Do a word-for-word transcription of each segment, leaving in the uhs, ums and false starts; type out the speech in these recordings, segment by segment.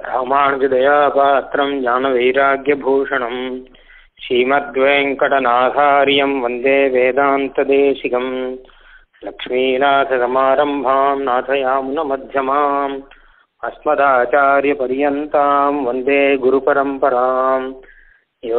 ராமானுஜதயாபாத்திரம் ஞானவைராக்யபூஷணம் ஸ்ரீமத்வேங்கடநாதாரியம் வந்தே வேதாந்ததேசிகம் லக்ஷ்மீநாதசமாரம்பாம் நாதயாமுனமध्यமாம் அஸ்மதாச்சாரியபர்யந்தாம் வந்தே குருபரம்பராம் யோ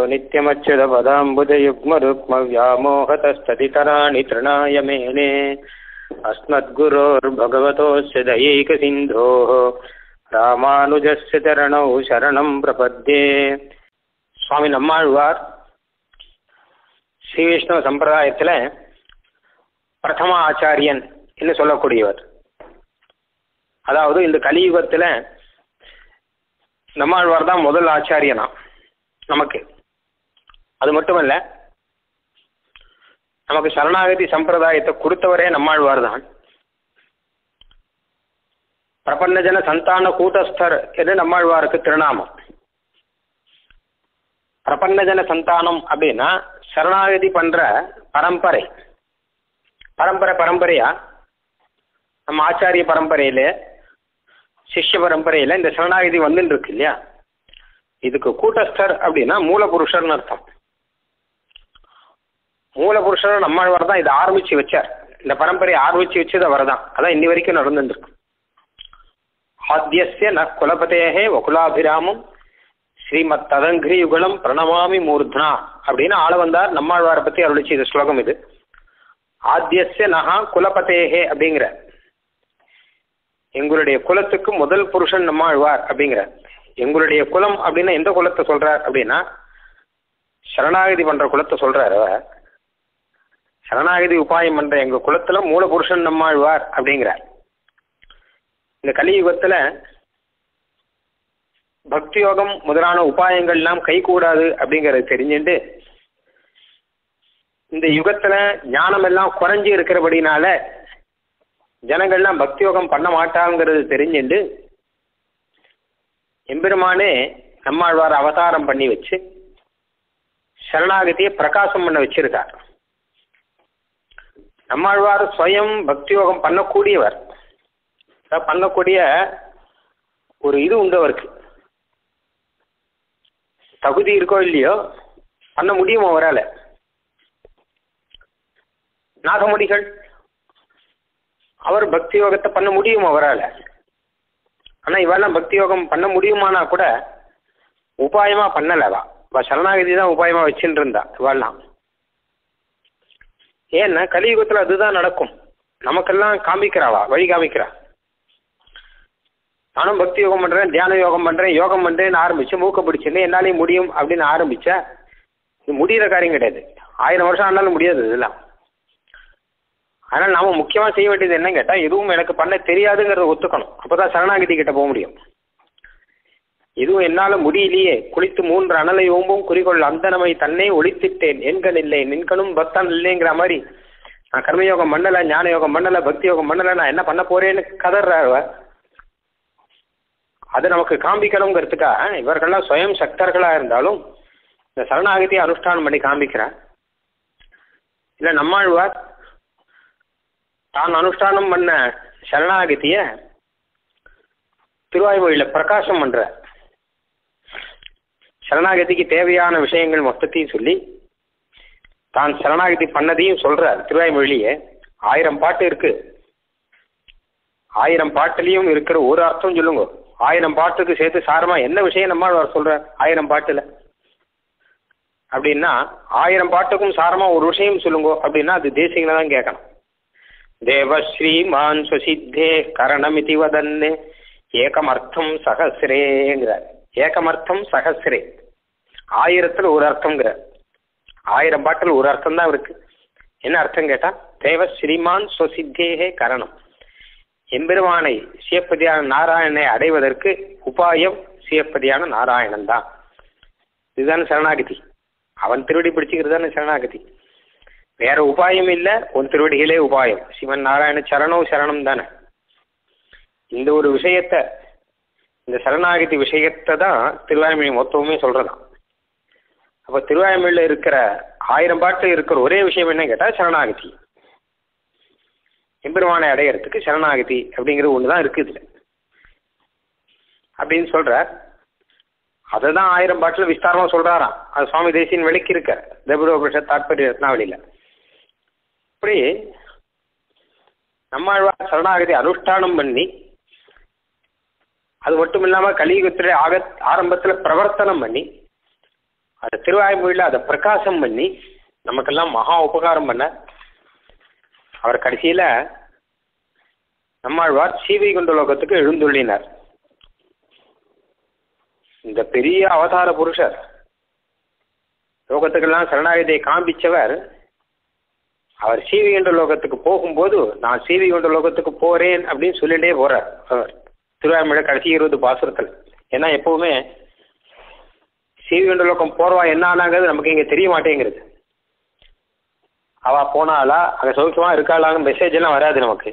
நித்யமச்சுதபதாம்புஜயுக்மருக்மவ்யாமோகதஸ்ததிதராணி திருணாய மேனே அஸ்மத்குரோர்பகவதோஸ்ய தயைகசிந்தோः ராமானுஜஸ்ய சரணௌ சரணம் பிரபத்யே. சுவாமி நம்மாழ்வார் ஸ்ரீ விஷ்ணு சம்பிரதாயத்தில் பிரதம ஆச்சாரியன் என்று சொல்லக்கூடியவர். அதாவது இந்த கலியுகத்தில் நம்மாழ்வார் தான் முதல் ஆச்சாரியனா நமக்கு. அது மட்டுமல்ல, நமக்கு சரணாகதி சம்பிரதாயத்தை கொடுத்தவரே நம்மாழ்வார் தான். பிரபன்னஜன சந்தான கூட்டஸ்தர் என்று நம்மாழ்வாருக்கு திருநாமம். பிரபன்னஜன சந்தானம் அப்படின்னா சரணாகதி பண்ற பரம்பரை. பரம்பரை பரம்பரையா நம்ம ஆச்சாரிய பரம்பரையில சிஷ்ய பரம்பரையில இந்த சரணாகதி வந்துட்டு இருக்கு இல்லையா, இதுக்கு கூட்டஸ்தர் அப்படின்னா மூலபுருஷர்னு அர்த்தம். மூலபுருஷர் நம்மாழ்வார் தான் இதை ஆரம்பிச்சு வச்சார். இந்த பரம்பரையை ஆரம்பிச்சு வச்சது அவர் தான். அதான் இன்னி வரைக்கும் நடந்துட்டு இருக்கு. ஆத்யஸ்ய ந குலபதேஹே வகுலாபிராமம் ஸ்ரீமத் ததங்கிரி யுகலம் பிரணமாமி மூர்த்னா அப்படின்னு ஆள வந்தார் நம்மாழ்வாரை பத்தி அருளிச்சு இது ஸ்லோகம். இது ஆத்யஸ்ய நகா குலபதேஹே அப்படிங்கிற, எங்களுடைய குலத்துக்கு முதல் புருஷன் நம்மாழ்வார் அப்படிங்கிற. எங்களுடைய குலம் அப்படின்னா எந்த குலத்தை சொல்றார் அப்படின்னா சரணாகதி பண்ற குலத்தை சொல்றாரு. சரணாகதி உபாயம் பண்ற எங்க குலத்துல மூல புருஷன் நம்மாழ்வார் அப்படிங்கிறார். இந்த கலியுகத்துல பக்தி யோகம் முதலான உபாயங்கள் எல்லாம் கை கூடாது அப்படிங்கறது தெரிஞ்சுட்டு, இந்த யுகத்துல ஞானம் எல்லாம் குறைஞ்சி இருக்கிறபடினால ஜனங்கள்லாம் பக்தி யோகம் பண்ண மாட்டாங்கிறது தெரிஞ்சுட்டு எம்பெருமானே நம்மாழ்வார் அவதாரம் பண்ணி வச்சு சரணாகதியை பிரகாசம் பண்ண வச்சிருக்கார். நம்மாழ்வார் ஸ்வயம் பக்தி யோகம் பண்ணக்கூடியவர். பண்ணக்கூடிய ஒரு இது உண்டு அவருக்கு. தகுதி இருக்கோ இல்லையோ பண்ண முடியும் அவரால். நாகமுடிகள் அவர் பக்தி யோகத்தை பண்ண முடியும் அவரால். ஆனா இவெல்லாம் பக்தி யோகம் பண்ண முடியுமானா கூட உபாயமா பண்ணலவா. சரணாகதி தான் உபாயமா வச்சுட்டு இருந்தா இவெல்லாம். ஏன்னா கலியுகத்துல அதுதான் நடக்கும். நமக்கெல்லாம் காமிக்கிறாவா, வழி காமிக்கிறா. நானும் பக்தி யோகம் பண்றேன், தியான யோகம் பண்றேன், யோகம் பண்றேன்னு ஆரம்பிச்சு மூக்க பிடிச்சுன்னு என்னாலையும் முடியும் அப்படின்னு ஆரம்பிச்சா இது முடிகிற காரியம் கிடையாது. ஆயிரம் வருஷம் ஆனாலும் முடியாது இதெல்லாம். அதனால நாம முக்கியமா செய்ய வேண்டியது என்னன்னு கேட்டா, எதுவும் எனக்கு பண்ண தெரியாதுங்கிறத ஒத்துக்கணும். அப்பதான் சரணாகதி கிட்ட போக முடியும். எதுவும் என்னால முடியலையே, குளித்து மூன்று அனலை ஓம்பும் குறிக்கொள் அந்த நமை தன்னை ஒழித்திட்டேன் என்கண் இல்லை நின்கணும் பக்தான் இல்லைங்கிற மாதிரி, நான் கர்மயோகம் பண்ணல, ஞான யோகம் பண்ணல, பக்தி யோகம் பண்ணல, நான் என்ன பண்ண போறேன்னு கதறாவ. அது நமக்கு காண்பிக்கணுங்கிறதுக்காக இவர்கள்லாம் சுயம் சக்தர்களா இருந்தாலும் இந்த சரணாகதியை அனுஷ்டானம் பண்ணி காண்பிக்கிறார். இல்ல நம்மாழ்வார் தான் அனுஷ்டானம் பண்ண சரணாகதிய திருவாய்மொழியில பிரகாசம் பண்ற. சரணாகதிக்கு தேவையான விஷயங்கள் மொத்தத்தையும் சொல்லி தான் சரணாகதி பண்ணதையும் சொல்றார் திருவாய்மொழியே. ஆயிரம் பாட்டு இருக்கு. ஆயிரம் பாட்டுலயும் இருக்கிற ஒரு அர்த்தம் சொல்லுங்க. ஆயிரம் பாட்டுக்கு சேர்த்து சாரமா என்ன விஷயம் நம்மாழ்வார் சொல்ற ஆயிரம் பாட்டுல அப்படின்னா, ஆயிரம் பாட்டுக்கும் சாரமா ஒரு விஷயம் சொல்லுங்க அப்படின்னா அது தேசிகனை தான் கேட்கணும். தேவஸ்ரீமான் சுசித்தே கரணமிதி வதன்னே ஏகமர்த்தம் சகசிரேங்கிறார். ஏகமர்த்தம் சகசிரே, ஆயிரத்துல ஒரு அர்த்தம்ங்கிற. ஆயிரம் பாட்டில் ஒரு அர்த்தம் தான் இருக்கு. என்ன அர்த்தம் கேட்டா, தேவ ஸ்ரீமான் சுசித்தேகே கரணம், எம்பெருமானை சிவப்பதியான நாராயணனை அடைவதற்கு உபாயம் சிவப்பதியான நாராயணன் தான். இதுதானே சரணாகதி. அவன் திருவடி பிடிச்சிக்கிறது தானே சரணாகதி. வேற உபாயம் இல்லை, உன் திருவடிகளே உபாயம். சிவன் நாராயண சரணம் சரணம் தானே. இந்த ஒரு விஷயத்த, இந்த சரணாகதி விஷயத்தை தான் திருவாய்மொழி மொத்தமுமே சொல்றதான். அப்ப திருவாய்மொழியில இருக்கிற ஆயிரம் பாட்டு இருக்கிற ஒரே விஷயம் என்ன கேட்டா சரணாகதி. எம்பெருமானை அடையிறதுக்கு சரணாகதி அப்படிங்கிறது ஒன்று தான் இருக்குது. இதில் அப்படின்னு சொல்றார். அதை தான் ஆயிரம் பாட்டில் விஸ்தாரமாக சொல்றாராம். அது சுவாமி தேசியன் விளக்கி இருக்கார் திரவிடோபனிஷத் தாத்பரிய ரத்னாவளியில். இப்படி நம்மாழ்வார் சரணாகதி அனுஷ்டானம் பண்ணி, அது மட்டும் இல்லாமல் கலியுகத்திலே ஆக ஆரம்பத்தில் பிரவர்த்தனம் பண்ணி, அது திருவாய்மொழியில் அதை பிரகாசம் பண்ணி நமக்கெல்லாம் மகா உபகாரம் பண்ண அவர் கடைசியில் நம்மாழ்வார் சீவைகுண்ட லோகத்துக்கு எழுந்துள்ளினார். இந்த பெரிய அவதார புருஷர் லோகத்துக்கெல்லாம் சரணாகதியை காண்பிச்சவர், அவர் சீவைகுண்ட லோகத்துக்கு போகும்போது நான் சீவைகுண்ட லோகத்துக்கு போறேன் அப்படின்னு சொல்லிட்டே போறார் அவர் திருவாய்மொழி கடைசி இருபது பாசுரத்தில். ஏன்னா எப்பவுமே சீவைகுண்ட லோகம் போறவா என்ன ஆனாங்கிறது நமக்கு இங்கே தெரிய மாட்டேங்கிறது. அவ போனாலா அங்கே சௌக்கியமா இருக்காளாங்க மெசேஜ் எல்லாம் வராது நமக்கு.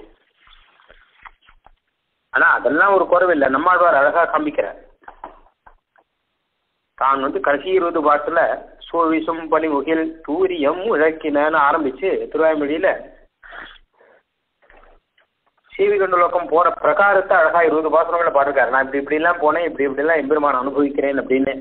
ஆனா அதெல்லாம் ஒரு குறைவில்லை, நம்மாழ்வார் அழகா காண்பிக்கிறார். தான் வந்து கடைசி இருபது பாட்டுல சோவிசும் பனிமுகில் தூரியம் உழக்கினு ஆரம்பிச்சு திருவாய்மொழியில சீவிகண்ட லோகம் போற பிரகாரத்தை அழகா இருபது பாசனங்களை பாட்டிருக்காரு. நான் இப்படி இப்படி எல்லாம் போனேன், இப்படி இப்படி எல்லாம் எம்பெருமான் அனுபவிக்கிறேன் அப்படின்னு.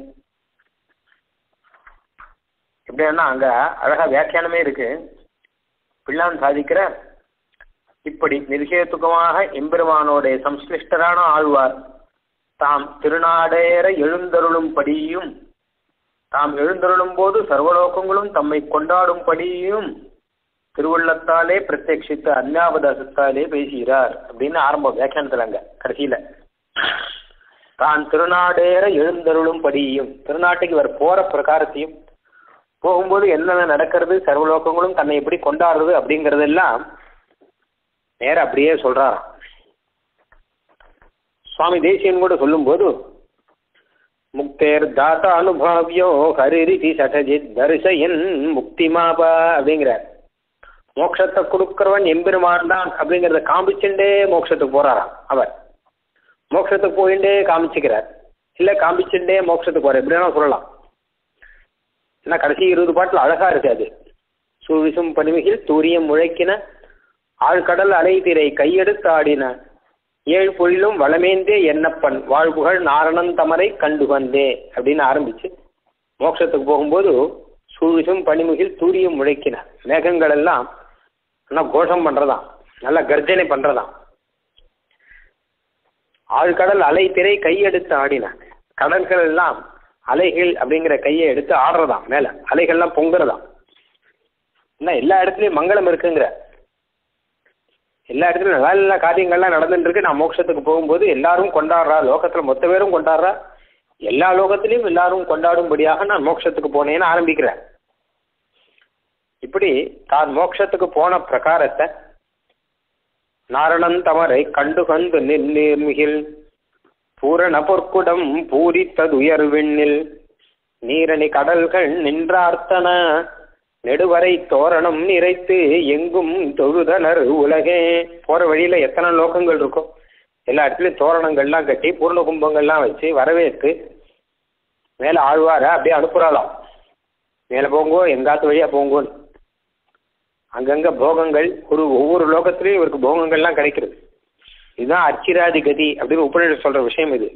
எப்படின்னா அங்க அழகா வியாக்கியானமே இருக்கு. பிள்ளான் சாதிக்கிற இப்படி நிர்ஹேதுகமாக எம்பெருமானோடைய சம்ஸ்லிஷ்டரான ஆழ்வார் தாம் திருநாடேற எழுந்தருளும் படியும், தாம் எழுந்தருளும் போது சர்வலோகங்களும் தம்மை கொண்டாடும் படியும் திருவுள்ளத்தாலே பிரத்யட்சித்து அந்யாவதாசத்தாலே பேசுகிறார் அப்படின்னு ஆரம்ப வியாக்கியானத்தில் அங்க கடைசியில தான் திருநாடேற எழுந்தருளும் படியும், திருநாட்டுக்கு இவர் போற பிரகாரத்தையும் போகும்போது என்னென்ன நடக்கிறது, சர்வலோகங்களும் தன்னை எப்படி கொண்டாடுறது அப்படிங்கறதெல்லாம் நேர அப்படியே சொல்றாராம். சுவாமி தேசியன் கூட சொல்லும் போது முக்தேர் தாத்தா அனுபாவியோ ஹரிரிதி சடஜித் தரிசயன் முக்தி மாபா அப்படிங்கிறார். மோட்சத்தை கொடுக்கிறவன் எம்பெருமான் தான் அப்படிங்கிறத காமிச்சுட்டே மோட்சத்துக்கு போறாராம். அவர் மோட்சத்துக்கு போயிட்டே காமிச்சுக்கிறார், இல்லை காமிச்சுட்டே மோட்சத்துக்கு போற எப்படின்னா சொல்லலாம். ஏன்னா கடைசி இருபது பாட்டில் அழகா இருக்காது. சூவிசும் பனிமிகில் தூரியம் முழைக்கின ஆழ்கடல் அலைதிரை கையெடுத்து ஆடின ஏழு பொழிலும் வளமேந்தே என்னப்பன் வாழ்வுகள் நாரணன் தமரை கண்டு வந்தே அப்படின்னு ஆரம்பிச்சு மோட்சத்துக்கு போகும்போது சூவிசும் பனிமுகில் தூரியம் முழைக்கின மேகங்கள் எல்லாம் நல்லா கோஷம் பண்றதாம், நல்லா கர்ஜனை பண்றதாம். ஆழ்கடல் அலை திரை கையெடுத்து ஆடின கடல்கள் எல்லாம் அலைகள் அப்படிங்கிற கையை எடுத்து ஆடுறதாம், மேல அலைகள்லாம் பொங்குறதாம். என்ன எல்லா இடத்துலயும் மங்களம் இருக்குங்கிற, எல்லா இடத்துலயும் நல்ல நல்ல காரியங்கள்லாம் நடந்துட்டு இருக்கு. நான் மோட்சத்துக்கு போகும்போது எல்லாரும் கொண்டாடுறா, லோகத்துல மொத்த பேரும் கொண்டாடுறா, எல்லா லோகத்திலையும் எல்லாரும் கொண்டாடும்படியாக நான் மோட்சத்துக்கு போனேன்னு ஆரம்பிக்கிறேன். இப்படி தான் மோட்சத்துக்கு போன பிரகாரத்தை நாரணன் தமரை கண்டு கண்டு நிர்மிகில் பூரண பொற்குடம் பூரித்ததுயர் விண்ணில் நீரணி கடல்கள் நின்றார்த்தன நெடுவரை தோரணம் நிறைத்து எங்கும் தொழுதனர் உலகே. போற வழியில எத்தனை லோகங்கள் இருக்கும், எல்லா இடத்துலயும் தோரணங்கள்லாம் கட்டி பூர்ண கும்பங்கள்லாம் வச்சு வரவேற்று மேல ஆழ்வார அப்படியே அனுப்புறாளாம். மேல போங்கோ, எங்காத்து வழியா போங்கோன்னு. அங்கங்க போகங்கள், ஒரு ஒவ்வொரு லோகத்திலையும் இவருக்கு போகங்கள்லாம் கிடைக்கிறது. இதுதான் அர்ச்சிராதி கதி அப்படின்னு உபநிஷத் சொல்ற விஷயம். இது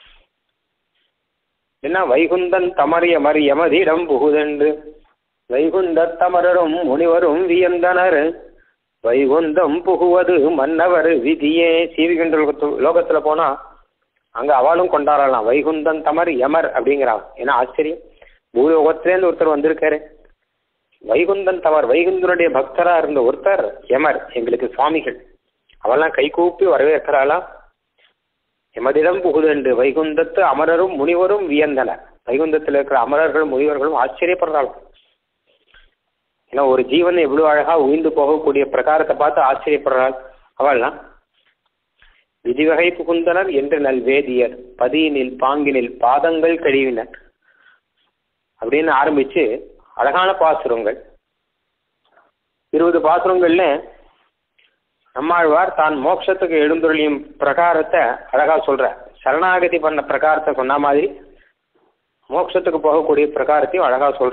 என்ன, வைகுந்தன் தமறிய மறி யமதிடம் புகுதென்று வைகுந்த தமரரும் முனிவரும் வியந்தனர் வைகுந்தம் புகுவது மன்னவர் விதியே. சீவிகண்ட லோகத்துல போனா அங்க அவளும் கொண்டாடலாம். வைகுந்தன் தமர் யமர் அப்படிங்கிறான். ஏன்னா ஆச்சரியம், பூலோகத்திலேருந்து ஒருத்தர் வந்திருக்காரு. வைகுந்தன் தமர், வைகுந்தனுடைய பக்தரா இருந்த ஒருத்தர் யமர், எங்களுக்கு சுவாமிகள். அவெல்லாம் கை கூப்பி வரவேற்கிறாளாம். எமதிடம் புகுதென்று வைகுந்தத்து அமரரும் முனிவரும் வியந்தனர். வைகுந்தத்தில் இருக்கிற அமரர்களும் முனிவர்களும் ஆச்சரியப்படுறாளாம். ஏன்னா ஒரு ஜீவன் எவ்வளவு அழகா உயிர்ந்து போகக்கூடிய பிரகாரத்தை பார்த்து ஆச்சரியப்படுறாள் அவள்லாம். விதிவகை புகுந்தனர் என்று நல்வேதியர் பதியினில் பாங்கினில் பாதங்கள் கழுவினர் அப்படின்னு ஆரம்பிச்சு அழகான பாசுரங்கள். இருபது பாசுரங்கள்ல நம்மாழ்வார் தான் மோட்சத்துக்கு எழுந்துள்ளியும் பிரகாரத்தை அழகா சொல்ற. சரணாகதி பண்ண பிரகாரத்தை சொன்ன மாதிரி மோட்சத்துக்கு போகக்கூடிய பிரகாரத்தையும் அழகா சொல்ற.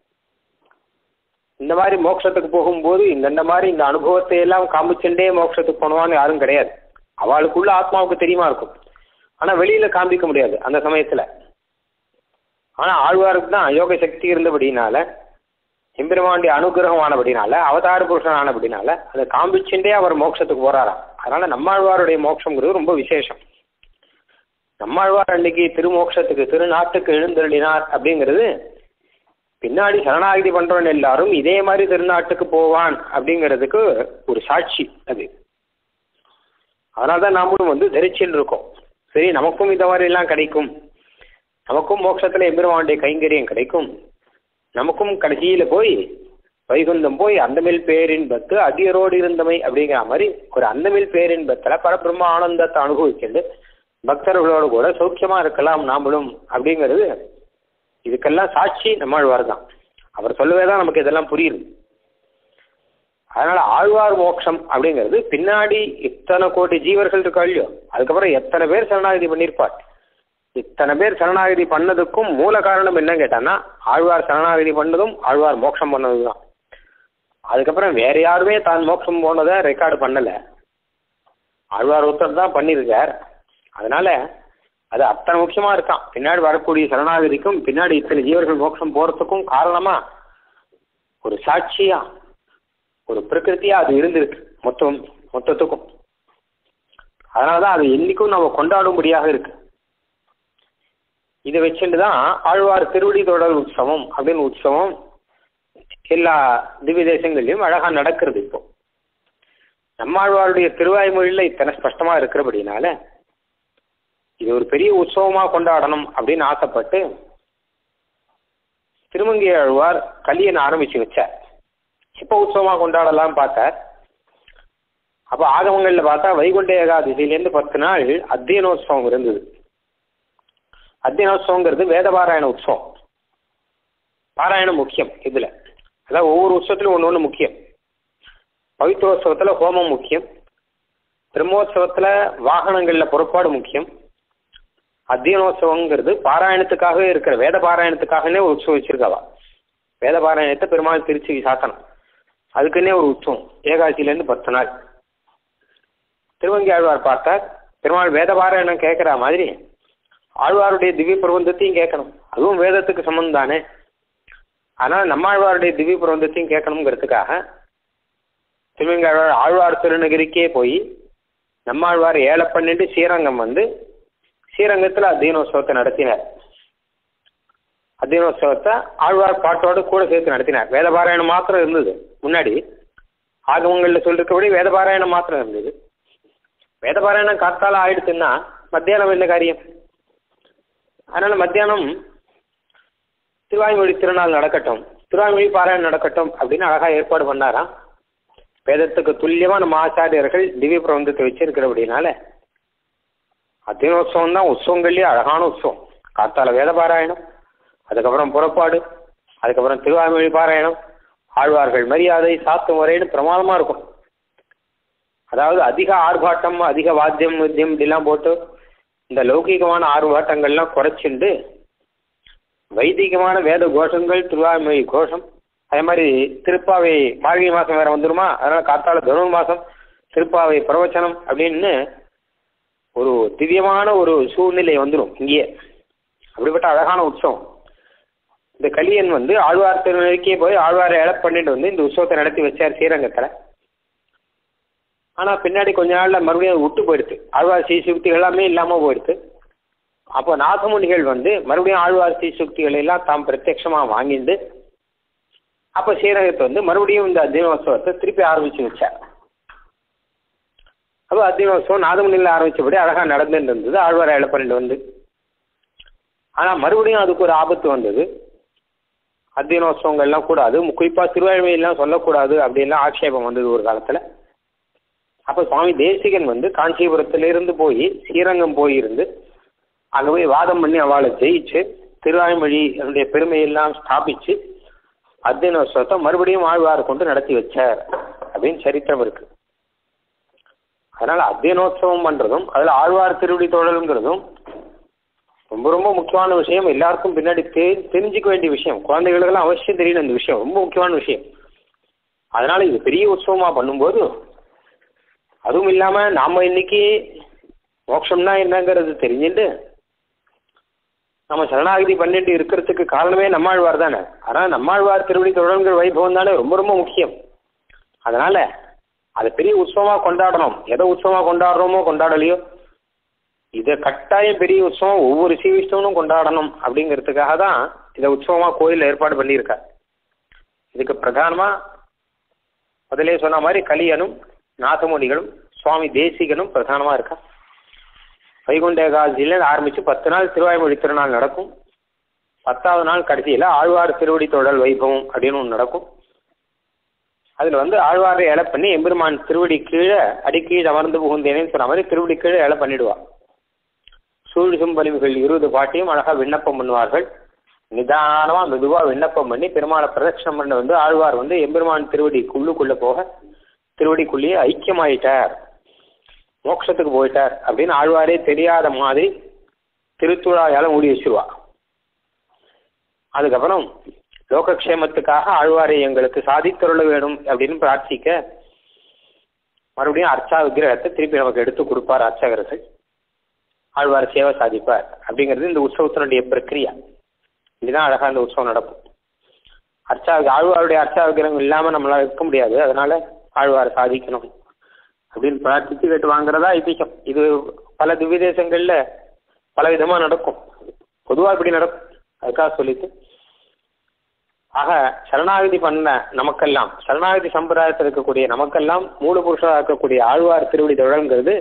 இந்த மாதிரி மோட்சத்துக்கு போகும்போது இந்த மாதிரி இந்த அனுபவத்தை எல்லாம் காமிச்சுட்டே மோட்சத்துக்கு போனவான்னு யாரும் கிடையாது. அவளுக்குள்ள ஆத்மாவுக்கு தெரியுமா இருக்கும். ஆனால் வெளியில் காண்பிக்க முடியாது அந்த சமயத்தில். ஆனால் ஆழ்வாருக்கு தான் யோக சக்தி இருந்தபடினால, எம்பெருமானுடைய அனுகிரகம் ஆனபடினால, அவதார புருஷன் ஆனபடினால அதை காண்பிச்சுட்டே அவர் மோட்சத்துக்கு போறாராம். அதனால நம்மாழ்வாருடைய மோட்சங்கிறது ரொம்ப விசேஷம். நம்மாழ்வார் அன்னைக்கு திருமோட்சத்துக்கு திருநாட்டுக்கு எழுந்தருளினார் அப்படிங்கிறது பின்னாடி சரணாகதி பண்றவன் எல்லாரும் இதே மாதிரி திருநாட்டுக்கு போவான் அப்படிங்கிறதுக்கு ஒரு சாட்சி அது. அதனால்தான் நாமளும் வந்து தரிச்சின்னு இருக்கோம். சரி, நமக்கும் இந்த மாதிரி எல்லாம் கிடைக்கும், நமக்கும் மோட்சத்துல எம்பெருமானுடைய கைங்கரியம் கிடைக்கும், நமக்கும் கடைசியில போய் வைகுந்தம் போய் அந்தமில் பேரின்பத்து அதியரோடு இருந்தமை அப்படிங்கிற மாதிரி ஒரு அந்தமில் பேரின்பத்துல பரபிரம்ம ஆனந்தத்தை அனுபவிச்சுட்டு பக்தர்களோடு கூட சௌக்கியமா இருக்கலாம் நாமளும் அப்படிங்கிறது இதுக்கெல்லாம் சாட்சி நம்மாழ்வார் தான். அவர் சொல்லவே தான் நமக்கு இதெல்லாம் புரியுது. அதனால ஆழ்வார் மோட்சம் அப்படிங்கிறது பின்னாடி இத்தனை கோடி ஜீவர்கள் இருக்கா இல்லையோ, அதுக்கப்புறம் எத்தனை பேர் சரணாகதி பண்ணியிருப்பார். இத்தனை பேர் சரணாகதி பண்ணதுக்கும் மூல காரணம் என்ன கேட்டான்னா ஆழ்வார் சரணாகதி பண்ணதும் ஆழ்வார் மோட்சம் பண்ணது தான். அதுக்கப்புறம் வேற யாருமே தான் மோட்சம் போனதை ரெக்கார்டு பண்ணலை, ஆழ்வார் ஒருத்தர் தான் பண்ணியிருக்கார். அதனால அது அத்தனை முக்கியமா இருக்கான். பின்னாடி வரக்கூடிய சரணாகதிக்கும் பின்னாடி இத்தனை ஜீவர்கள் மோட்சம் போறதுக்கும் காரணமா ஒரு சாட்சியா ஒரு பிரகிருத்தியா அது இருந்திருக்கு மொத்தம் மொத்தத்துக்கும். அதனாலதான் அது என்னைக்கும் நம்ம கொண்டாடும்படியாக இருக்கு. இதை வச்சுட்டு தான் ஆழ்வார் திருவடி தொடர் உற்சவம் அப்படின்னு உற்சவம் எல்லா திவ்ய தேசங்கள்லையும் அழகா நடக்கிறது. இப்போ நம்மாழ்வாருடைய திருவாய்மொழியில இத்தனை ஸ்பஷ்டமா இருக்கிறபடினால இது ஒரு பெரிய உற்சவமா கொண்டாடணும் அப்படின்னு ஆசைப்பட்டு திருமங்கை ஆழ்வார் கலியன் ஆரம்பிச்சு வச்சார். எப்போ உற்சவமா கொண்டாடலாம் பார்த்தார். அப்போ ஆகமங்கள்ல பார்த்தா வைகுண்ட ஏகாதசியிலேருந்து பத்து நாள் அத்தியனோத்சவம் இருந்தது. அத்தியனோத்சவங்கிறது வேதபாராயண உற்சவம். பாராயணம் முக்கியம் இதுல. அதாவது ஒவ்வொரு உற்சவத்திலும் ஒன்று ஒன்று முக்கியம். பவித்ரோத்சவத்துல ஹோமம் முக்கியம், பிரம்மோத்சவத்துல வாகனங்கள்ல புறப்பாடு முக்கியம், அத்தியனோத்சவங்கிறது பாராயணத்துக்காகவே இருக்கிற வேத பாராயணத்துக்காகனே ஒரு உற்சவம் வச்சிருக்காவா. வேத பாராயணத்தை பெருமாள் திருச்சி சாசனம் அதுக்குன்னே ஒரு உற்சவம் ஏகாதசியிலேருந்து பத்து நாள். திருவங்கி ஆழ்வார் பார்த்தார், பெருமாள் வேத பாராயணம் கேட்குற மாதிரி ஆழ்வாருடைய திவ்ய பிரபந்தத்தையும் கேட்கணும், அதுவும் வேதத்துக்கு சம்பந்தம் தானே. ஆனால் நம்மாழ்வாருடைய திவ்ய பிரபந்தத்தையும் கேட்கணுங்கிறதுக்காக திருவங்கி ஆழ்வார் ஆழ்வார் திருநகரிக்கே போய் நம்மாழ்வார் ஏழை பண்ணிட்டு ஸ்ரீரங்கம் வந்து ஸ்ரீரங்கத்தில் அத்தியனோத்சவத்தை நடத்தினார். அத்தியனோத்சவத்தை ஆழ்வார் பாட்டோடு கூட சேர்த்து நடத்தினார். வேதபாராயணம் மாத்திரம் இருந்தது முன்னாடி. ஆகமங்களில் சொல்லிருக்கபடி வேதபாராயணம் மாத்திரம் இருந்தது. வேதபாராயணம் காத்தால ஆயிடுச்சுன்னா மத்தியானம் என்ன காரியம்? அதனால மத்தியானம் திருவாய்மொழி திருநாள் நடக்கட்டும், திருவாய்மொழி பாராயணம் நடக்கட்டும் அப்படின்னு அழகா ஏற்பாடு பண்ணாராம். வேதத்துக்கு துல்லியமா நம்ம ஆச்சாரியர்கள் திவ்ய பிரபந்தத்தை வச்சிருக்கிறபடினால அத்தியனோத்சவம் தான் உற்சவங்கள்லேயே அழகான உற்சவம். காத்தால வேத பாராயணம், அதுக்கப்புறம் புறப்பாடு, அதுக்கப்புறம் திருவாய்மொழி பாராயணம், ஆழ்வார்கள் மரியாதை சாத்து முறைன்னு பிரமாதமா இருக்கும். அதாவது அதிக ஆர்ப்பாட்டம் அதிக வாத்தியம் வித்தியம் இப்படிலாம் போட்டு இந்த லௌகிகமான ஆர்ப்பாட்டங்கள்லாம் குறைச்சிண்டு வைதிகமான வேத கோஷங்கள் திருவாய்மொழி கோஷம், அதே மாதிரி திருப்பாவை மார்கழி மாதம் வேற வந்துருமா, அதனால காத்தால தனுர் மாதம் திருப்பாவை பிரவச்சனம் அப்படின்னு ஒரு திவ்யமான ஒரு சூழ்நிலை வந்துடும் இங்கேயே. அப்படிப்பட்ட அழகான உற்சவம். இந்த கலியன் வந்து ஆழ்வார் திருநெருக்கே போய் ஆழ்வாரை இழ பண்ணிட்டு வந்து இந்த உற்சவத்தை நடத்தி வச்சார் ஸ்ரீரங்கத்தில். ஆனால் பின்னாடி கொஞ்ச நாளில் மறுபடியும் விட்டு போயிடுது, ஆழ்வார் ஸ்ரீசுக்திகள் எல்லாமே இல்லாமல் போயிடுது. அப்போ நாதமுனிகள் வந்து மறுபடியும் ஆழ்வார் ஸ்ரீசுக்திகளை எல்லாம் தாம் பிரத்யட்சமாக வாங்கிட்டு அப்போ ஸ்ரீரங்கத்தை வந்து மறுபடியும் இந்த அத்தியனோத்சவத்தை திருப்பி ஆரம்பிச்சு வச்சார். அப்போ அத்தியனோத்சவம் நாதமுனியில் ஆரம்பித்தபடி அழகாக நடந்துட்டு இருந்தது ஆழ்வார் இழ பண்ணிட்டு வந்து. ஆனால் மறுபடியும் அதுக்கு ஒரு ஆபத்து வந்தது. அத்தியனோத்சவங்கள்லாம் கூடாது, குறிப்பாக திருவாய்மொழியெல்லாம் சொல்லக்கூடாது அப்படின்லாம் ஆட்சேபம் வந்தது ஒரு காலத்தில். அப்போ சுவாமி தேசிகன் வந்து காஞ்சிபுரத்திலிருந்து போய் ஸ்ரீரங்கம் போயிருந்து அங்கே போய் வாதம் பண்ணி அவளை ஜெயிச்சு திருவாய்மொழி அதனுடைய பெருமையெல்லாம் ஸ்தாபிச்சு அத்தியனோத்சவத்தை மறுபடியும் ஆழ்வார் கொண்டு நடத்தி வச்சார் அப்படின்னு சரித்திரம் இருக்கு. அதனால அத்தியனோத்சவம் பண்றதும் அதில் ஆழ்வார் திருவடி தோழலுங்கிறதும் ரொம்ப ரொம்ப முக்கியமான விஷயம். எல்லாருக்கும் பின்னாடி தெ தெரிஞ்சுக்க வேண்டிய விஷயம். குழந்தைகளுக்கெல்லாம் அவசியம் தெரியணும் இந்த விஷயம், ரொம்ப முக்கியமான விஷயம். அதனால இது பெரிய உற்சவமா பண்ணும்போது, அதுவும் இல்லாம நாம இன்னைக்கு மோட்சம்னா என்னங்கிறது தெரிஞ்சுட்டு நம்ம சரணாகதி பண்ணிட்டு இருக்கிறதுக்கு காரணமே நம்மாழ்வார் தானே. ஆனால் நம்மாழ்வார் திருவடி தொடர்கிற வைபவம் தானே ரொம்ப ரொம்ப முக்கியம். அதனால அதை பெரிய உற்சவமாக கொண்டாடணும். எதை உற்சவமாக கொண்டாடுறோமோ கொண்டாடலையோ, இதை கட்டாயம் பெரிய உற்சவம் ஒவ்வொரு சீவிஷ்டவனும் கொண்டாடணும் அப்படிங்கிறதுக்காக தான் இதை உற்சவமாக கோயில் ஏற்பாடு பண்ணியிருக்கா. இதுக்கு பிரதானமாக முதலே சொன்ன மாதிரி கலியனும் நாதமுனிகளும் சுவாமி தேசிகனும் பிரதானமாக இருக்கா. வைகுண்ட ஏகாதசியில ஆரம்பித்து பத்து நாள் திருவாய்மொழி திருநாள் நடக்கும். பத்தாவது நாள் கடைசியில் ஆழ்வார் திருவடி தொடர் வைபவம் அப்படின்னு ஒன்று நடக்கும். அதில் வந்து ஆழ்வாரை இலை பண்ணி எம்பெருமான் திருவடி கீழே அடிக்கீழ் அமர்ந்து புகுந்தேனேன்னு சொன்ன மாதிரி திருவடி கீழே இலை பண்ணிடுவா. சூழ்சும் பலிவுகள் இருபது பாட்டையும் அழகாக விண்ணப்பம் பண்ணுவார்கள். நிதானமாக மெதுவாக விண்ணப்பம் பண்ணி பெருமாளை பிரதட்சணம் பண்ண வந்து ஆழ்வார் வந்து எம்பெருமான் திருவடி குள்ளுக்குள்ளே போக திருவடிக்குள்ளேயே ஐக்கியமாயிட்டார், மோட்சத்துக்கு போயிட்டார் அப்படின்னு ஆழ்வாரே தெரியாத மாதிரி திருத்துழாயால மூடி வச்சிருவா. அதுக்கப்புறம் லோகக்ஷேமத்துக்காக ஆழ்வாரை எங்களுக்கு சாதித்தருள வேணும் அப்படின்னு பிரார்த்திக்க மறுபடியும் அர்ச்சா விக்கிரகத்தை திருப்பி நமக்கு எடுத்து கொடுப்பார் அர்ச்சகர்கள். ஆழ்வார் சேவை சாதிப்பார் அப்படிங்கிறது இந்த உற்சவத்தினுடைய பிரக்கிரியா. இதுதான் அழகா இந்த உற்சவம் நடக்கும். அர்ச்சா ஆழ்வாருடைய அர்ச்சா விக்கிரகம் இல்லாமல் நம்மளால இருக்க முடியாது. அதனால ஆழ்வாரை சாதிக்கணும் அப்படின்னு பிரார்த்தித்து கேட்டு வாங்குறதா ஐதீகம். இது பல திவ்ய தேசங்கள்ல பல விதமா நடக்கும். பொதுவாக இப்படி நடக்கும். அதுக்காக சொல்லிட்டு ஆக சரணாகதி பண்ண நமக்கெல்லாம், சரணாகதி சம்பிரதாயத்தில் இருக்கக்கூடிய நமக்கெல்லாம் மூல புருஷராக இருக்கக்கூடிய ஆழ்வார் திருவடி தொழல்ங்கிறது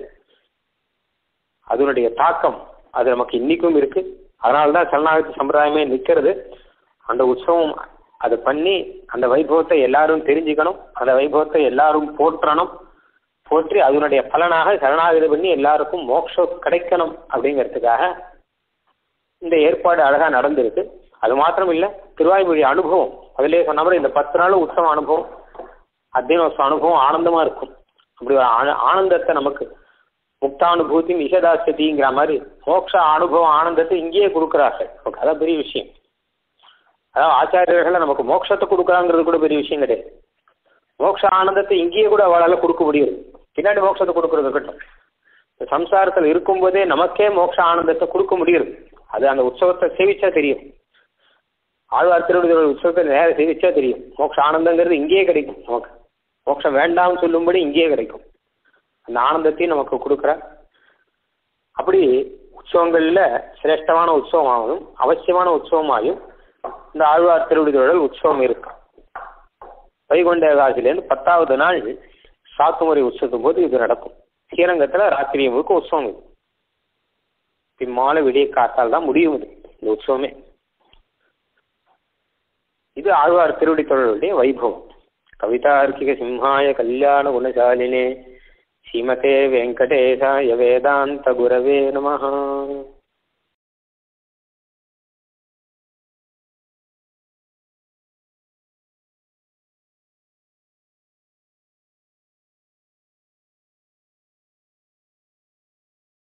அதனுடைய தாக்கம் அது நமக்கு இன்னைக்கும் இருக்கு. அதனால்தான் சரணாகதி சம்பிரதாயமே நிற்கிறது. அந்த உற்சவம் அதை பண்ணி அந்த வைபவத்தை எல்லாரும் தெரிஞ்சுக்கணும், அந்த வைபவத்தை எல்லாரும் போற்றணும், போற்றி அதனுடைய பலனாக சரணாகதி பண்ணி எல்லாருக்கும் மோட்சம் கிடைக்கணும் அப்படிங்கிறதுக்காக இந்த ஏற்பாடு அழகா நடந்திருக்கு. அது மாத்திரம் இல்லை, திருவாய்மொழி அனுபவம் அதிலே சொன்ன மாதிரி இந்த பத்து நாளும் உற்சவ அனுபவம் அத்தியனோத்சவ அனுபவம் ஆனந்தமா இருக்கும். அப்படி ஒரு ஆனந்தத்தை நமக்கு முக்தானுபூதி விஷதாசதிங்கிற மாதிரி மோட்ச அனுபவம் ஆனந்தத்தை இங்கேயே கொடுக்குறார்கள். அதான் பெரிய விஷயம். அதாவது ஆச்சாரியர்களை நமக்கு மோட்சத்தை கொடுக்குறாங்கிறது கூட பெரிய விஷயம் கிடையாது. மோட்ச ஆனந்தத்தை இங்கேயே கூட அவளால் கொடுக்க முடியும். பின்னாடி மோட்சத்தை கொடுக்கறது இருக்கட்டும், சம்சாரத்தில் இருக்கும்போதே நமக்கே மோட்ச ஆனந்தத்தை கொடுக்க முடியும். அது அந்த உற்சவத்தை சேவிச்சா தெரியும். ஆழ்வார் திருவடி உற்சவத்தை நேரம் சேவிச்சா தெரியும். மோட்ச ஆனந்தங்கிறது இங்கேயே கிடைக்கும். நமக்கு மோட்சம் வேண்டாம்னு சொல்லும்படி இங்கேயே கிடைக்கும். அந்த ஆனந்தத்தையும் நமக்கு கொடுக்குற அப்படி உற்சவங்கள்ல சிரேஷ்டமான உற்சவமாகவும் அவசியமான உற்சவமாயும் இந்த ஆழ்வார் திருவிடுதல் உற்சவம் இருக்கு. வைகுண்ட ஏகாதசியிலேருந்து பத்தாவது நாள் சாத்துமுறை உற்சவத்தும் போது இது நடக்கும். ஸ்ரீரங்கத்துல ராத்திரி முழுக்க உற்சவம் இது. பிம்மால விடிய காத்தால் தான் முடியும் இது இந்த உற்சவமே. இது ஆழ்வார் திருவடி தொடருடைய வைபவம். கவிதார்க்கிக சிம்ஹாய கல்யாண குணசாலினே ஸ்ரீமதே வெங்கடேசாய வேதாந்த குரவே நமஹ.